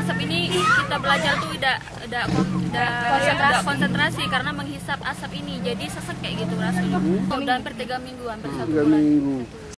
asap ini kita belajar tuh tidak konsentrasi karena menghisap asap ini, jadi sesek kayak gitu rasanya. Udah hampir 3 minggu, hampir 1 bulan.